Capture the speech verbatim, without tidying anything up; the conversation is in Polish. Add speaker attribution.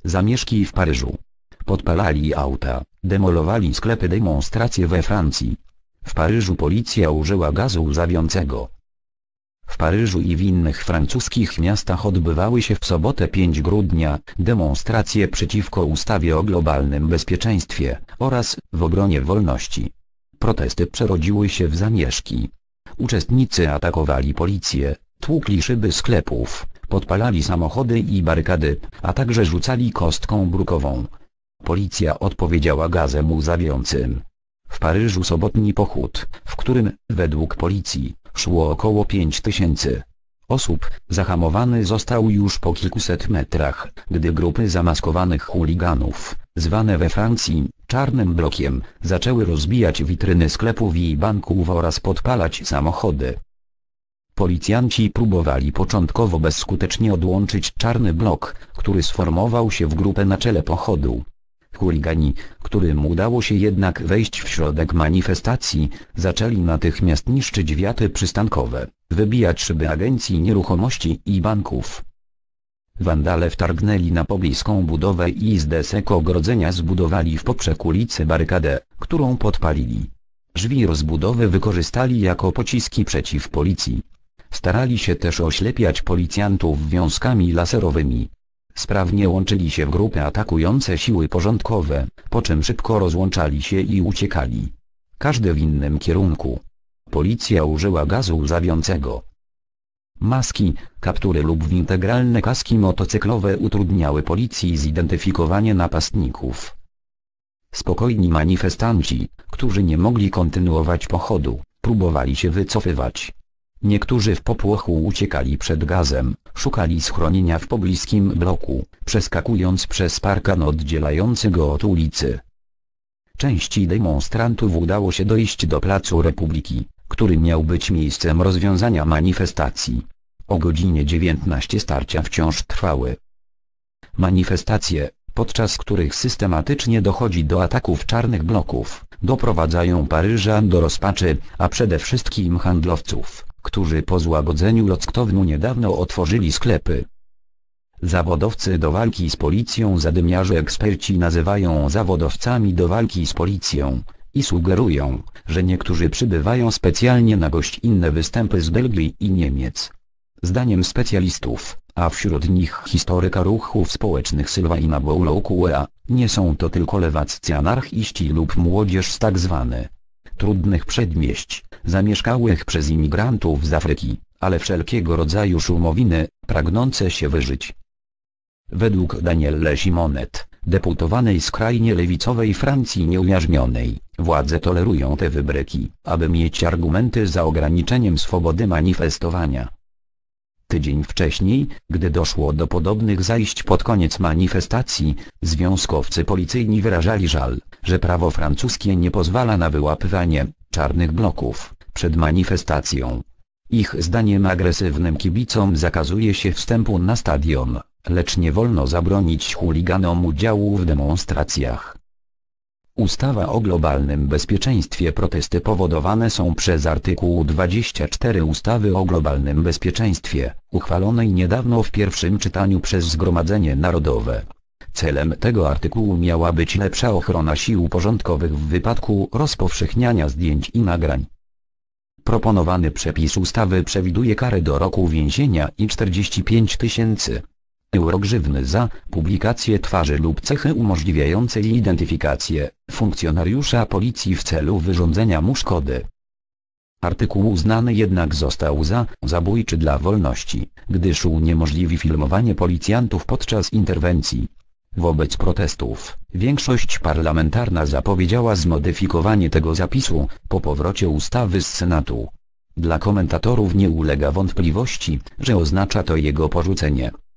Speaker 1: Zamieszki w Paryżu. Podpalali auta, demolowali sklepy, demonstracje we Francji. W Paryżu policja użyła gazu łzawiącego. W Paryżu i w innych francuskich miastach odbywały się w sobotę piątego grudnia demonstracje przeciwko ustawie o globalnym bezpieczeństwie oraz w obronie wolności. Protesty przerodziły się w zamieszki. Uczestnicy atakowali policję, tłukli szyby sklepów, podpalali samochody i barykady, a także rzucali kostką brukową. Policja odpowiedziała gazem łzawiącym. W Paryżu sobotni pochód, w którym, według policji, szło około pięć tysięcy osób, zahamowany został już po kilkuset metrach, gdy grupy zamaskowanych chuliganów, zwane we Francji czarnym blokiem, zaczęły rozbijać witryny sklepów i banków oraz podpalać samochody. Policjanci próbowali początkowo bezskutecznie odłączyć czarny blok, który sformował się w grupę na czele pochodu. Chuligani, którym udało się jednak wejść w środek manifestacji, zaczęli natychmiast niszczyć wiaty przystankowe, wybijać szyby agencji nieruchomości i banków. Wandale wtargnęli na pobliską budowę i z desek ogrodzenia zbudowali w poprzek ulicy barykadę, którą podpalili. Drzwi rozbudowy wykorzystali jako pociski przeciw policji. Starali się też oślepiać policjantów wiązkami laserowymi. Sprawnie łączyli się w grupy atakujące siły porządkowe, po czym szybko rozłączali się i uciekali. Każdy w innym kierunku. Policja użyła gazu łzawiącego. Maski, kaptury lub integralne kaski motocyklowe utrudniały policji zidentyfikowanie napastników. Spokojni manifestanci, którzy nie mogli kontynuować pochodu, próbowali się wycofywać. Niektórzy w popłochu uciekali przed gazem, szukali schronienia w pobliskim bloku, przeskakując przez parkan oddzielający go od ulicy. Części demonstrantów udało się dojść do Placu Republiki, który miał być miejscem rozwiązania manifestacji. O godzinie dziewiętnastej starcia wciąż trwały. Manifestacje, podczas których systematycznie dochodzi do ataków czarnych bloków, doprowadzają Paryżan do rozpaczy, a przede wszystkim handlowców, którzy po złagodzeniu lockdownu niedawno otworzyli sklepy. Zawodowcy do walki z policją zadymiarze eksperci nazywają zawodowcami do walki z policją i sugerują, że niektórzy przybywają specjalnie na gościnne występy z Belgii i Niemiec. Zdaniem specjalistów, a wśród nich historyka ruchów społecznych Sylwaina Bouloukouea, nie są to tylko lewaccy anarchiści lub młodzież z tzw. trudnych przedmieść, zamieszkałych przez imigrantów z Afryki, ale wszelkiego rodzaju szumowiny, pragnące się wyżyć. Według Danielle Simonet, deputowanej skrajnie lewicowej Francji nieujarzmionej, władze tolerują te wybryki, aby mieć argumenty za ograniczeniem swobody manifestowania. Tydzień wcześniej, gdy doszło do podobnych zajść pod koniec manifestacji, związkowcy policyjni wyrażali żal, że prawo francuskie nie pozwala na wyłapywanie czarnych bloków przed manifestacją. Ich zdaniem agresywnym kibicom zakazuje się wstępu na stadion, lecz nie wolno zabronić chuliganom udziału w demonstracjach. Ustawa o globalnym bezpieczeństwie. Protesty powodowane są przez artykuł dwadzieścia cztery ustawy o globalnym bezpieczeństwie, uchwalonej niedawno w pierwszym czytaniu przez Zgromadzenie Narodowe. Celem tego artykułu miała być lepsza ochrona sił porządkowych w wypadku rozpowszechniania zdjęć i nagrań. Proponowany przepis ustawy przewiduje karę do roku więzienia i czterdzieści pięć tysięcy euro grzywny za publikację twarzy lub cechy umożliwiającej identyfikację funkcjonariusza policji w celu wyrządzenia mu szkody. Artykuł uznany jednak został za zabójczy dla wolności, gdyż uniemożliwi filmowanie policjantów podczas interwencji. Wobec protestów, większość parlamentarna zapowiedziała zmodyfikowanie tego zapisu po powrocie ustawy z Senatu. Dla komentatorów nie ulega wątpliwości, że oznacza to jego porzucenie.